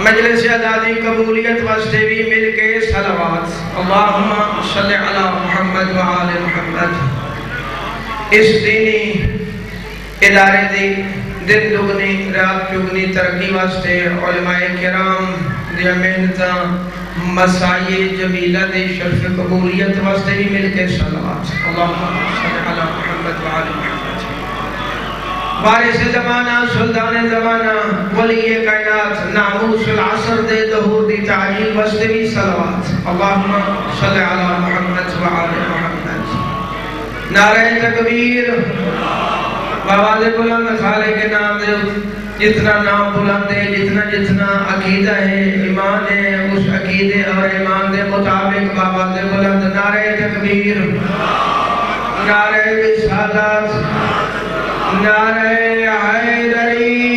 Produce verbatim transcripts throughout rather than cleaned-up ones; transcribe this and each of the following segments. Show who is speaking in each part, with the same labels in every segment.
Speaker 1: مجلس آزادی قبولیت واسطے بھی مل کے صلوات اللہم صلی علی محمد و آل محمد۔ اس دینی ادارے دی دن دگنی رات چگنی ترقی واسطے علماء کرام دی محنتاں مسائی جمیلہ دی شرف قبولیت واسطے بھی مل کے صلوات اللہم صلی علی محمد و آل محمد۔ وارث زمانہ سلطان زمانہ ولی کائنات ناموس العصر دے ظہور دی تعجیل واسطے بھی صلوات اللہم صلی علی محمد و آل محمد۔ نعرہ تکبیر بآواز بلند خالق کے نام دے جتنا نام بلند ہے جتنا جتنا عقیدہ ہے ایمان ہے اس عقیدے اور ایمان دے مطابق بآواز بلند نعرہ تکبیر نعرہ رسالت نعرہ حیدری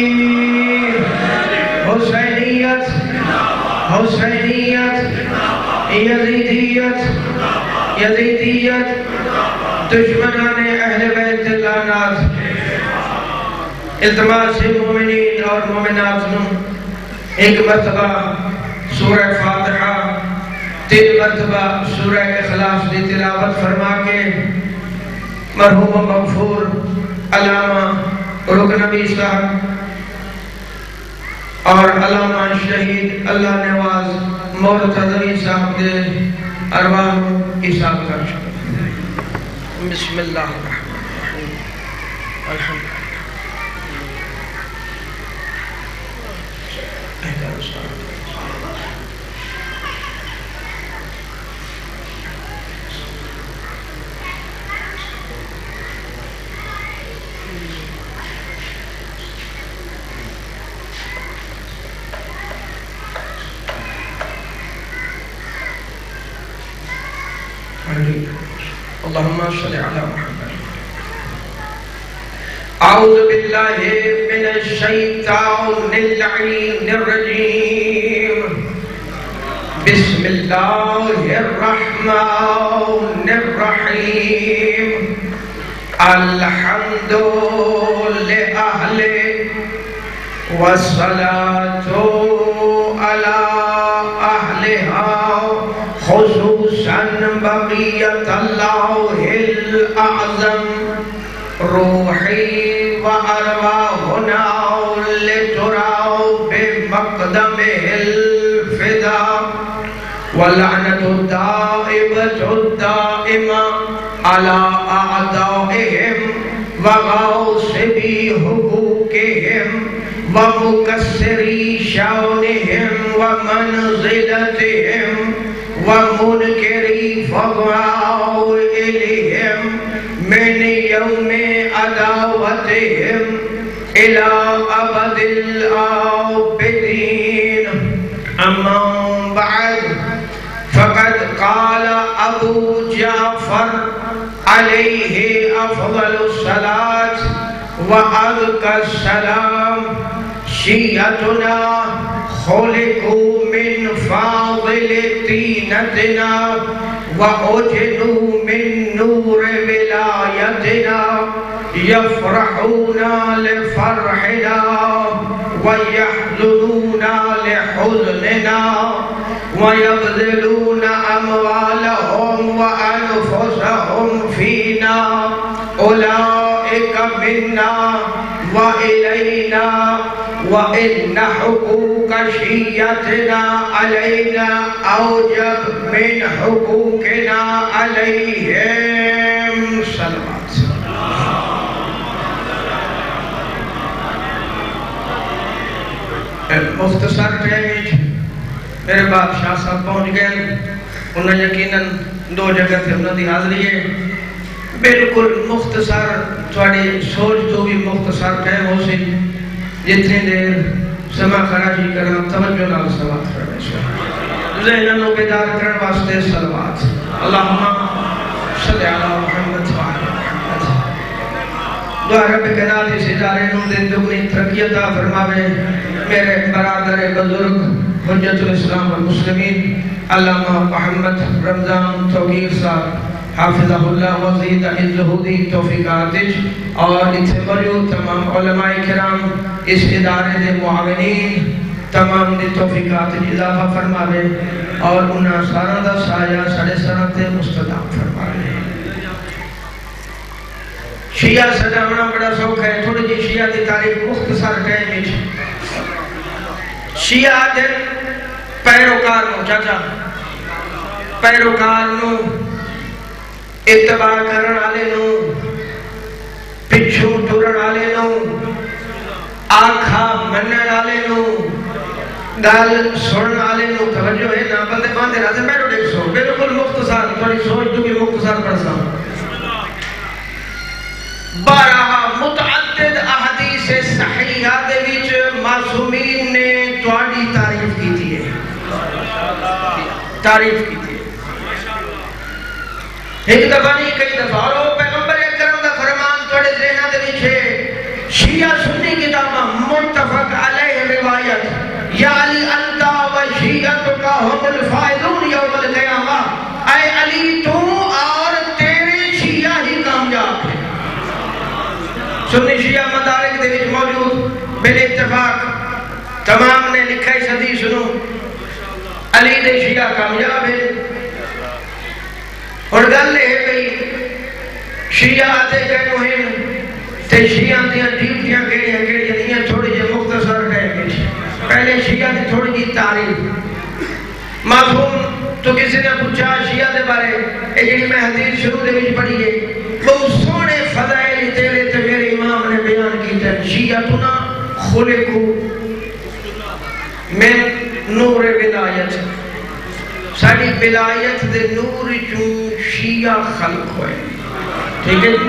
Speaker 1: حسینیت حسینیت یزیدیت یزیدیت دشمنان اہل بیت لعنات التماس مومنین اور مومنات نو ایک مرتبہ سورہ فاتحہ تین مرتبہ سورہ اخلاص دی تلاوت فرما کے مرحوم مغفور علامہ رکن نبی صاحب اور علامہ شہید اللہ نواز مرتضوی صاحب دے ارواح عیساب کر شکر۔ بسم اللہ الرحمن الرحیم الحمد اللہم صلی علی محمد۔ اعوذ باللہ من الشیطان اللعین الرجیم بسم اللہ الرحمن الرحیم الحمد لأہل والصلاة علی اہلہا خصوصاً بقیت اللہ الاعظم روحی و ارواحنا لتراؤ بمقدم الفدا ولعنت الدائبت الدائمہ على اعدائهم وغاصبی حقوقهم ومکسری شونهم ومنزلتهم ومنکری فضاؤ إليهم من يوم عداوتهم إلى أبد الآبدين أما بعد فقد قال أبو جعفر عليه أفضل الصلاة وأزكى السلام شيعتنا خلقوا من فاضل طينتنا وأجنوا من نور ولايتنا يفرحون لفرحنا ويحزنون لحزننا ويبذلون أموالهم وأنفسهم فينا أولئك منا وإلينا وإن حقوق شيعتنا علينا أوجب من حقوقنا عليهم صلوات۔ مختصر ٹائم میرے بادشاہ صاحب پہنچ گئے انہیں یقیناً دو جگہ تھے انہوں نے حاضری ہے بالکل مختصر تھوڑی سوچ تو بھی مختصر ٹائم ہو سی جتنی دیر سما خراجی کرنا توجہ نال صلوات کرنے سے ذہنوں کو بیدار کرنے واسطے صلوات اللہم صلی علی محمد و آل محمد۔ دعا رب کائنات اس ادارے نوں دن دگنی ترقی عطا فرماوے۔ میرے برادر بزرگ حجت الاسلام والمسلمین علامہ محمد رمضان توقیر صاحب حافظہ اللہ وزید عزہ دی توفیقات اور اتھے موجود تمام علماء کرام اس ادارے دے معاونین تمام دی توفیقات اضافہ فرماوے اور انہاں سارا دا سایہ سڑے سرتے مستدام فرماوے شیعہ سجاونا بڑا سوکھ ہے تھوڑی جی شیعہ دی تاریخ مختصر ٹائم وچ شیعہ دے پیروکار نو چاچا پیروکار نو اتباع کرن والے نو پچھو ٹرن والے نو آنکھا منن والے نو گل سنن والے نو توجہ ہے نا بندے باندھے راتے میرے دیکھ سو بالکل مختصر تھوڑی سوچ تو بھی مختصر پڑھ سا بارہ متعدد احادیث صحیحہ دے وچ معصومین نے تواڈی تعریف کی تھی ہے تعریف کی تھی ایک دفعہ نہیں کئی دفعہ اور پیغمبر اکرم کا فرمان تواڈے ذہناں دے وچ ہے شیعہ سنی کتاباں متفق علیہ روایت یا علی انت و شیعتک هم الفائزون یوم القیامہ اے علی تو اور تیرے شیعہ ہی کامیاب ہیں سنی شیعہ مدارک دے وچ موجود بل اتفاق تمام نے لکھا اس حدیث سنو علی دے شیعہ کامیاب ہے اور گل ہے بھئی شیعہ آتے کہنو ہیں تے شیعہ دیا ڈیوٹیاں کہڑیاں کہڑیاں دیاں تھوڑی جے مختصر ٹائم پہلے شیعہ دی تھوڑی جی تعریف معصوم تو کسی نے پوچھا شیعہ دے بارے اے جڑی میں حدیث شروع دے وچ پڑھی ہے بہت سونے فضائل تیرے تے میرے امام نے بیان کیتے شیعتنا خلقو من نور ولایت ساری ولایت دے نور چون شیعہ خلق ہوئے ٹھیک ہے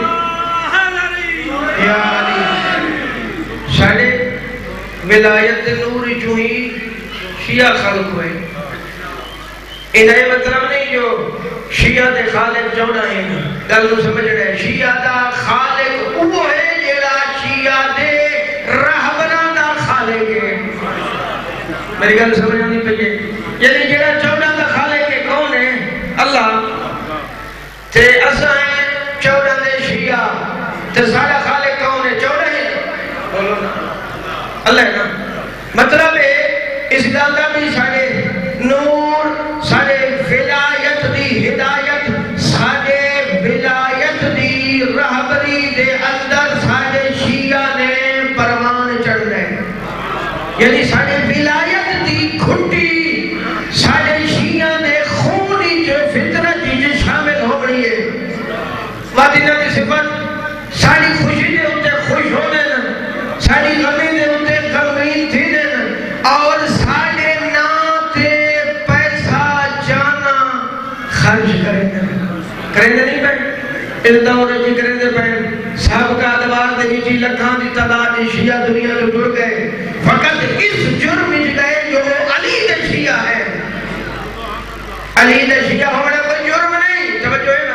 Speaker 1: یا علی سارے ولایت دے نور چون ہی شیعہ خلق ہوئے انہیں مطلب نہیں جو شیعہ دے خالق جوڑا ہیں گل نو سمجھ رہے شیعہ دا خالق وہ ہے جیڑا شیعہ دے رہبران دا خالق ہے میری گل سمجھ نہیں پہیے یعنی جیڑا چودہ دا خالق ہے کون ہے اللہ تے اسا ہیں چودہ دے شیعہ تے سارا خالق کون ہے چودہ ہے بولو نا اللہ ہے نا مطلب ہے اس گل دا بھی سارے نور سارے ولایت دی ہدایت سارے ولایت دی رہبری دے اندر سارے شیعہ نے پروان چڑھ رہے یعنی سارے ولایت دی کھٹی سارے شیعہ نے خونی جو فطرت جو شامل ہو گئی ہے وادینہ دی صفت ساری خوشی دے ہوتے خوش ہو دینا ساری غمی دے ہوتے غمین تھی دینا اور سارے ناتے پیسہ جانا خرچ کریں دے کریں دے نہیں پہ اس دور جی کریں دے پہ صاحب کا ادوار دے جی لکھان دی تعداد شیعہ دنیا جو جڑ گئے فقط اس جرم گئے جو علی دے شیعہ ہے علی دے شیعہ ہونا کوئی جرم نہیں توجہ ہے نا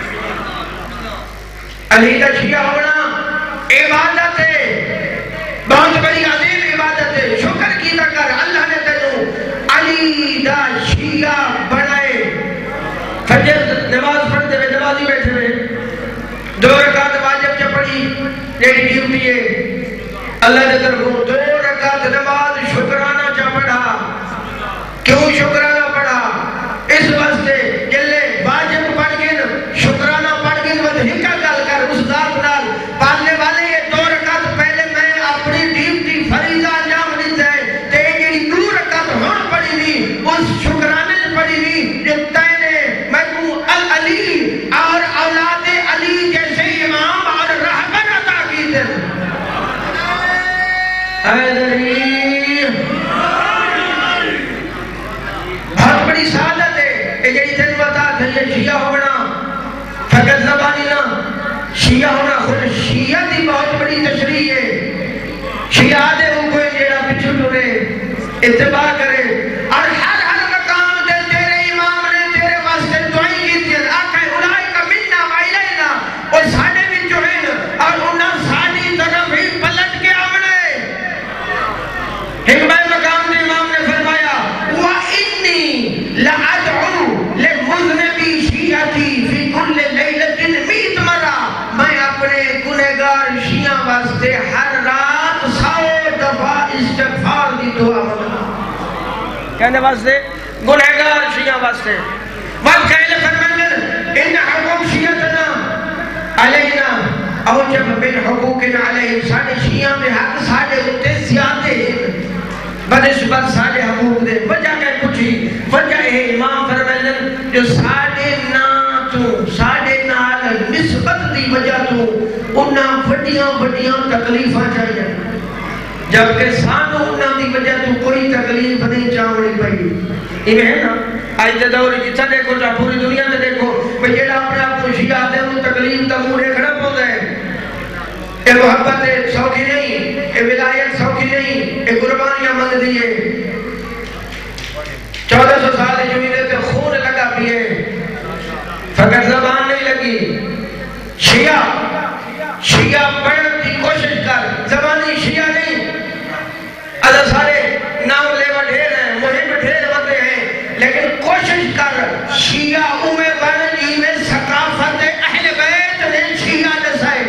Speaker 1: علی دے شیعہ ہونا عبادت ہے بہت بڑی عظیم عبادت ہے شکر کی کر اللہ نے تینوں علی دا شیعہ بنائے فجر نماز پڑھتے ہوئے نمازی بیٹھے ہوئے دو رکعت واجب چ پڑھی ایک ڈیوٹی ہے اللہ نے طرف دو رکعت نماز شکرانہ چا پڑھا کیوں شکرانہ پڑھا اس واسطے جلے واجب پڑھ گئے شکرانہ پڑھ گئے وہ ہکا گل کر اس ذات نال پالنے والے یہ دو رکعت پہلے میں اپنی ڈیوٹی فریضہ انجام دیتا ہے تے جڑی دو رکعت ہن پڑھی دی اس شکرانے پڑھی دی جو تے نے میں کو العلی اور اولاد علی جیسے امام اور رہبر عطا کی دے حیدری بہت بڑی سعادت ہے یہ جڑی تین بتا تھے یہ شیعہ ہونا فقط زبانی نہ شیعہ ہونا خود شیعہ دی بہت بڑی تشریح ہے شیعہ دے ہوں کوئی جیڑا پچھو ٹورے اتباع کرے اور ہر ہر مقام دے تیرے امام نے تیرے واسطے دعائی کی تھی آقا اولائی کا مننا وائلینا اور ساڑھے بھی جو ہیں اور انہاں ساڑھی طرف ہی پلٹ کے آمنے حکمہ مقام دے امام نے فرمایا وَإِنِّي لَعَدْعُ لِمُذْنَبِي شِیعَتِي فِي كُلِّ لَيْلَةٍ مِیت مرہ میں اپنے گنہگار شیعہ واسطے ہر رات سو دفعہ استغفار دی دعا کہنے واسطے گنہگار شیعہ واسطے وقت کہلے فرمندر ان حقوق شیعتنا علینا اوجب من حقوق علیہم ساڑھے شیعہ میں حق ساڑھے اتے زیادہ ہیں بنسبت ساڑھے حقوق دے وجہ کہ پوچھی وجہ ہے امام فرمندر جو ساڑھے نا تو ساڑھے نال نسبت دی وجہ تو انہاں وڈیاں وڈیاں تکلیفاں چاہیے جبکہ سانو انہاں دی وجہ تو کوئی تکلیف نہیں چاہوڑی پئی یہ ہے نا آج دے دور جتھا دیکھو جا پوری دنیا تے دیکھو بھئی جیڑا اپنے آپ کو شیعہ دے انہوں تکلیف دا مورے کھڑا پوندا ہے اے محبت سوکھی نہیں اے ولایت سوکھی نہیں اے قربانیاں مند دیئے چودہ سو سال جو ہی تے خون لگا پیئے فقط زبان نہیں لگی شیعہ شیعہ پڑھن کی کوشش کر زبانی شیعہ نہیں اگر سارے نام لے بڑھیر ہیں مہم ڈھیر ہوتے ہیں لیکن کوشش کر شیعہ اوے بڑھنی میں ثقافت اہل بیت نے شیعہ نسائے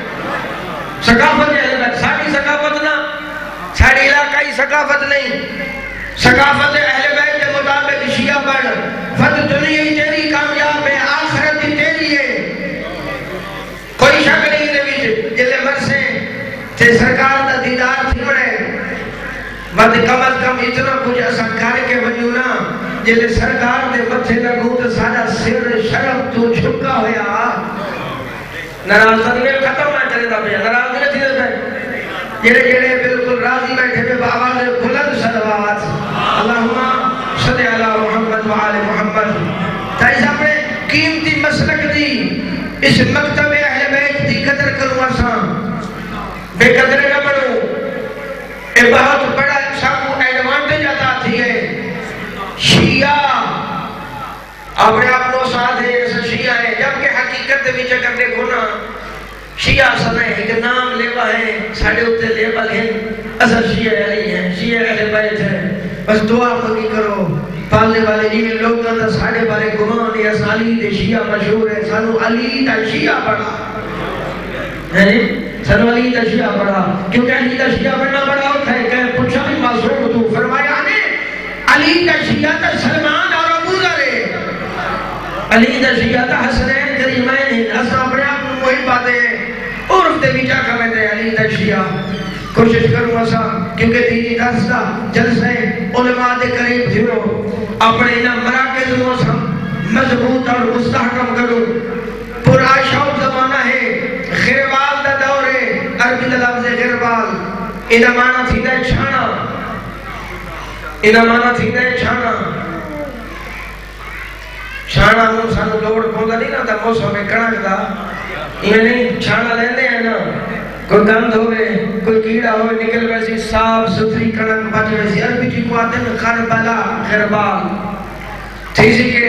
Speaker 1: ثقافت اہل بیت ساری ثقافت نہ ساری علاقائی ثقافت نہیں ثقافت اہل بیت کے مطابق شیعہ بڑھ فت دنیا ہی تیری کامیاب ہے آخرت ہی تیری ہے کوئی شک نہیں دے بیچ جلے مرسے تے سرکار دا دیدار تھی مڑے بد کم از کم اتنا کچھ ایسا کر کے ونیونا جلے سرکار دے متھے لگو تو سارا سر شرف تو چھکا ہویا ناراض دنیا ختم نہ چلے دا پیا ناراض نہیں تھی دے جڑے جڑے بالکل راضی بیٹھے بے آواز بلند صلوات اللہم صلی اللہ محمد وآل محمد تائیس اپنے قیمتی مسلک دی اس مکتب اہل بیت دی قدر کروں آسان بے قدر نہ بڑھوں اے بہت بڑا سامو ایڈوانٹیج آتا تھی ہے شیعہ اپنے اپنوں ساتھ ہے ایسا شیعہ ہے جبکہ حقیقت بھی چکر دیکھو نا شیعہ سنے ایک نام لیوا ہے ساڑھے ہوتے لیبل ہیں اصل شیعہ علی ہیں شیعہ اہل بیت ہیں بس دعا مگی کرو پالنے والے جیوے لوگ دا ساڑھے بارے گمان یا علی دے شیعہ مشہور ہے سانو علی دا شیعہ پڑھا ہے سانو علی دا شیعہ پڑھا کیونکہ علی دا شیعہ پڑھنا بڑا ہوتا ہے کہ پوچھا بھی معصوم تو فرمایا نے علی دا شیعہ تا سلمان اور ابو ذر ہے علی دا شیعہ تا حسنین کریمین ہیں اصلا اپنے آپ کو وہی باتیں ہیں عرف دے بیچا کمیں علی دا شیعہ کوشش کروں اسا کیونکہ دینی دستا جلسے علماء دے قریب تھیو اپنے انہا مراکز موسم مضبوط اور مستحکم کروں پر آشاؤ زمانہ ہے غیربال دا دور ہے عربی دا لفظ غیربال انہا مانا تھی دے چھانا انہا مانا تھی دے چھانا چھانا ہوں سانو لوڑ پوندا نہیں نا دا موسم میں کڑک دا انہیں نہیں چھانا لیندے ہیں نا کوئی گند ہوئے کوئی کیڑا ہوئے نکل ویسی صاف ستری کڑک بچ ویسی عربی جی کو آتے ہیں خربلا غیربال تیزی کے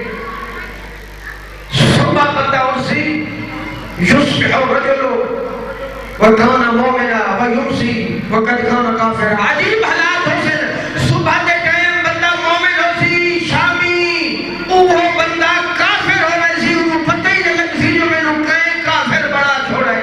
Speaker 1: صبح بندہ ارسی یصبح الرجل وکانا مومنا ویمسی وقد کانا کافر عجیب حالات حسن صبح دے ٹائم بندہ مومن ہوسی شامی اوہ بندہ کافر ہو ویسی وہ پتہ ہی نہیں لگسی جو میں رکھائیں کافر بڑا چھوڑے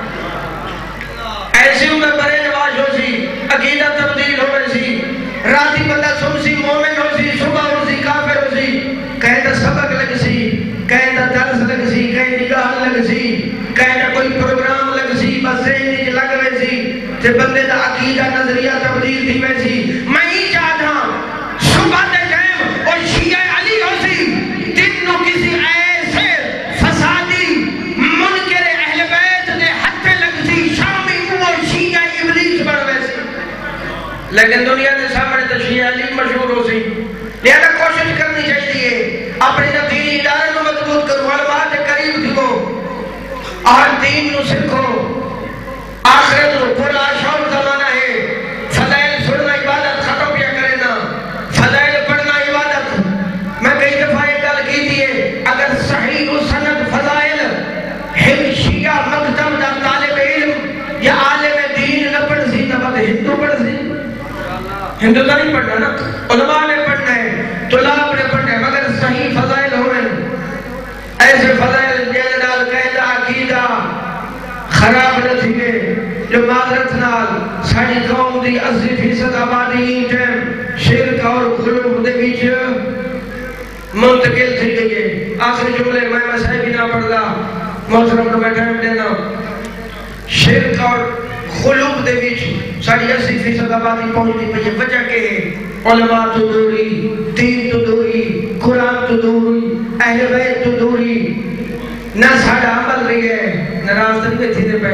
Speaker 1: ایسی عمر برے نواز ہوسی عقیدہ تبدیل ہو ویسی راتی بندہ سمسی مومن ہوسی صبح ہوسی کافر ہوسی کہتا سبق لگسی کہتا درس لگسی کہیں نگاہ لگسی کہتا کوئی پروگرام لگسی بس ذہنی جو لگ ویسی تے بندے دا عقیدہ نظریہ تبدیل تھی ویسی میں ہی چاہتا صبح دے ٹائم اور شیعہ علی ہوسی تنو کسی ایسے فسادی منکر اہل بیت دے حد لگسی شامی وہ شیعہ ابلیس بڑھ ویسی لیکن دنیا دے سامنے تو شیعہ علی مشہور ہو سی لہذا کوشش کرنی چاہیے اپنے دینی ادارے کو مضبوط کرو علماء کے قریب دیکھو اور دین نو سکھو آخرت نو پورا شاؤ زمانہ ہے فضائل سننا عبادت ختم کیا کرے نا فضائل پڑھنا عبادت میں کئی دفعہ ایک گل کی دیئے اگر صحیح و سند فضائل ہم شیعہ مکتب دا طالب علم یا عالم دین نہ پڑھ سی نہ بات ہندو پڑھ سی ہندو تو نہیں پڑھنا نا علماء نے پڑھنا ہے طلاب نے پڑھنا ہے مگر صحیح فضائل ہوئے ایسے فضائل جنرال قیدہ عقیدہ خراب نہ تھے جو معذرت نال ساڑی قوم دی اسی فیصد آبادی ٹیم شرک اور وچ منتقل تھی گئی ہے. آخری جملے میں مسائل بھی نہ پڑھدا محترم کو میں ٹائم دینا. شرک اور خلوق دے وچ ساڑی اسی فیصد آبادی پہنچتی پئی ہے. وجہ کہ علماء تو دوری، دین تو دوری، قرآن تو دوری، اہل بیت تو دوری. نہ ساڑا عمل رہی ہے، نہ راستن پہ تھی دے پہ،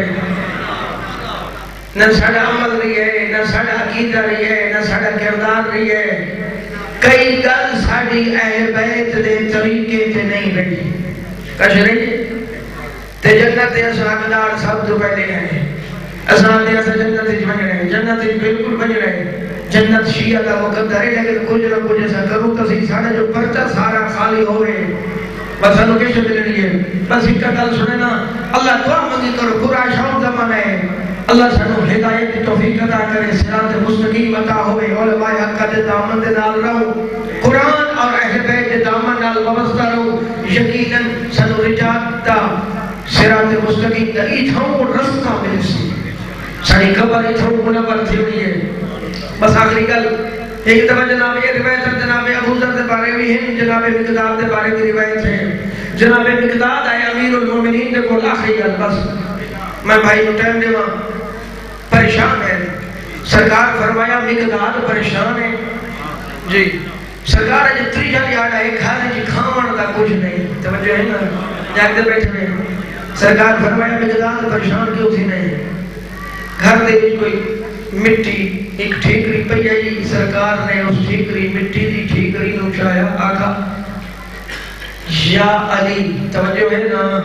Speaker 1: نہ ساڑا عمل رہی ہے، نہ ساڑا عقیدہ رہی ہے، نہ ساڑا کردار رہی ہے. کئی گل ساڑی اہل بیت دے طریقے تے نہیں رہی. کچھ رہی تے جنت ایسا حقدار سب تو پہلے ہیں. اساں نے ایسا جنت ہی بن رہے ہیں، جنت ہی بالکل بن رہے ہیں. جنت شیعہ کا مقدر ہے، لیکن کچھ نہ کچھ ایسا کروں تو سی ساڑا جو پرچہ سارا خالی ہوئے. بس انہوں کیسے ملنی ہے؟ بس ایک گل سنے نا، اللہ دعا منگی کرو، پورا شام زمان ہے. اللہ سنو ہدایت کی توفیق عطا کرے، صراط مستقیم عطا ہوئے. علماء حق دے دامن دے نال رہو، قرآن اور اہل بیت دے دامن نال وابستہ رہو. یقیناً سنو رجات دا صراط مستقیم دا ایتھوں رستہ مل سی. ساری قبر ایتھوں منور تھی ہوئی ہے. بس آخری گل ایک دفعہ جناب یہ روایت ہے، جناب ابو ذر دے بارے بھی ہیں، جناب مقداد دے بارے بھی روایت ہے. جناب مقداد آئے امیر المومنین دے کول. آخری گل بس میں بھائی نو ٹائم دے وہاں پریشان ہے. سرکار فرمایا مقداد پریشان ہے جی. سرکار جو تریجا لیاڑا ہے کھانے جی کھاون دا کچھ نہیں. توجہ ہے نا جاگ دے بیٹھے ہوئے. سرکار فرمایا مقداد پریشان کیوں تھی نہیں؟ گھر دے وچ کوئی مٹی ایک ٹھیکری پئی ہے جی. سرکار نے اس ٹھیکری مٹی دی ٹھیکری نو چاہیا، آقا یا علی. توجہ ہے نا،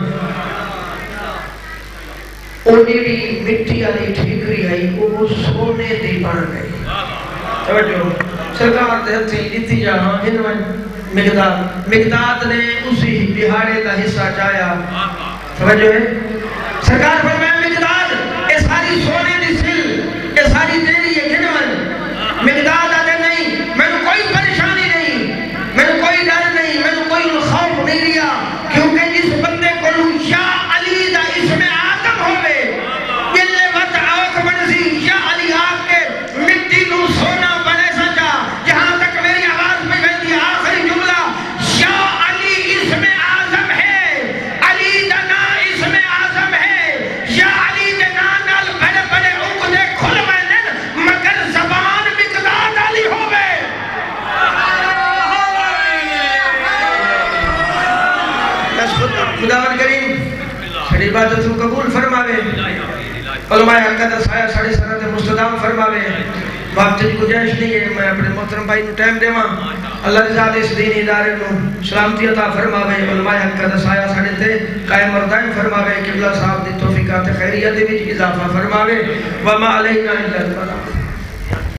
Speaker 1: او جیڑی مٹی والی ٹھیکری آئی وہ سونے دی بن گئی. توجہ سرکار دے ہتھی دتی جہاں جنوں مقداد مقداد نے اسی دہاڑے دا حصہ چاہیا. توجہ ہے سرکار فرمایا مقداد اے ساری سونے دی سل اے ساری تیری ہے جنوں. مقداد آدھے نہیں، میں کوئی پریشانی نہیں، میں کوئی ڈر نہیں، میں کوئی خوف نہیں لیا، کیونکہ جس بندے کو یا علی دا اسم آدم ہوئے جلے وقت آوک بنزی یا علی آگ کے مٹی نو سونا بنے سجا. جہاں تک میری آواز میں گئی آخری جملہ یا علی اسم آزم ہے، علی دنا اسم آزم ہے. یا علی دنا نال بڑے بڑے عقدے کھل وینن مگر زبان مقداد علی ہوئے. خداوند کریم ساری عبادت کو قبول فرماوے. علماء حق دا سایہ ساڑی سرات مستدام فرماوے. وقت کی گنجائش نہیں ہے، میں اپنے محترم بھائی نو ٹائم دیواں. اللہ رضا اس دینی ادارے نو سلامتی عطا فرماوے. علماء حق دا سایہ ساڑی تے قائم اور دائم فرماوے. قبلہ صاحب دی توفیقات خیریت وچ اضافہ فرماوے. وما علینا الا البلاغ.